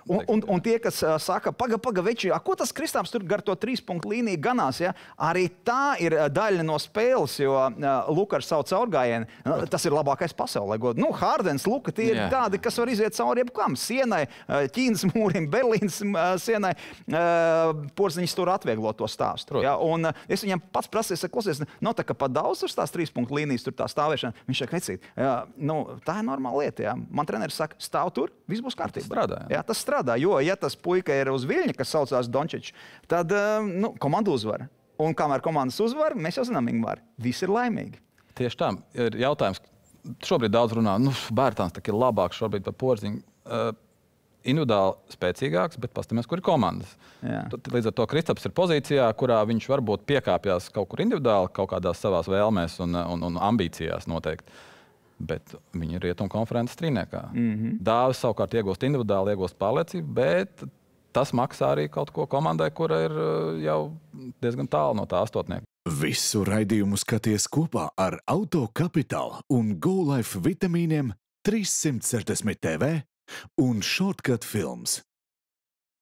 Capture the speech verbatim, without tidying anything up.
Un, un, un tie, kas uh, saka, paga, paga, veči, a, ko tas Kristaps tur gar to trīs punktu līniju ganās, ja? Arī tā ir uh, daļa no spēles, jo uh, Luka ar savu caurgājienu, uh, tas ir labākais pasaulē. God. Nu, Hārdens, Luka, tie ir Jā. tādi, kas var iziet cauri jebkam. Sienai, uh, Ķīnas mūrim, Berlīnas uh, sienai. Uh, Porziņš tur atvieglo to stāstu. Ja? Un uh, es viņam pats prasīju, saku, klausies, nav tā, ka pa daudz tur tās trīs punktu līnijas, tur tā stāvēšana. Viņš saka, vecīt, uh, nu, tā ir normāla lieta. Ja? Man treneris saka, stāv tur, viss būs kārtībā. Strādā, jā. Jā, tas strādā, jo, ja tas puika ir uz viļņa, kas saucās Dončičs, tad uh, nu, komanda uzvar. Un kamēr komandas uzvar, mēs jau zinām, viņi var. Visi ir laimīgi. Tieši tā. Ir jautājums, šobrīd daudz runā, nu, Bērtāns tā ir labāks šobrīd par Porziņu. Uh, individuāli spēcīgāks, bet pastamies, kur ir komandas. Jā. Līdz ar to Kristaps ir pozīcijā, kurā viņš varbūt piekāpjas kaut kur individuāli, kaut kādās savās vēlmēs un, un, un ambīcijās noteikti. Bet viņi ir rietumu konferences trīniekā. Mm-hmm. Dāvis savukārt iegūst individuāli, iegūst pārliecību, bet tas maksā arī kaut ko komandai, kura ir jau diezgan tālu no tā astotnieka. Visu raidījumu skaties kopā ar Auto Capital un Go Life vitamīniem trīssimt sešdesmit T V un Shortcut Films.